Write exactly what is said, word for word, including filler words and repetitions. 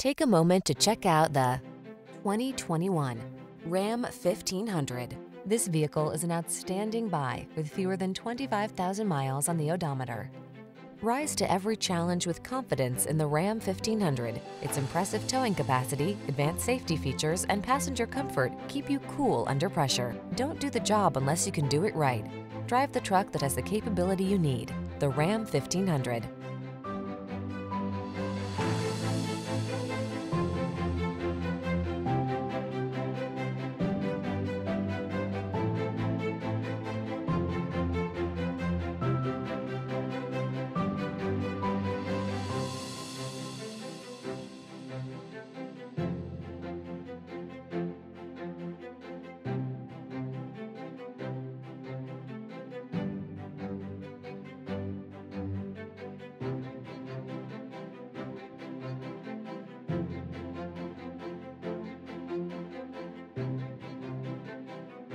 Take a moment to check out the twenty twenty-one Ram fifteen hundred. This vehicle is an outstanding buy with fewer than twenty-five thousand miles on the odometer. Rise to every challenge with confidence in the Ram fifteen hundred. Its impressive towing capacity, advanced safety features, and passenger comfort keep you cool under pressure. Don't do the job unless you can do it right. Drive the truck that has the capability you need. The Ram fifteen hundred.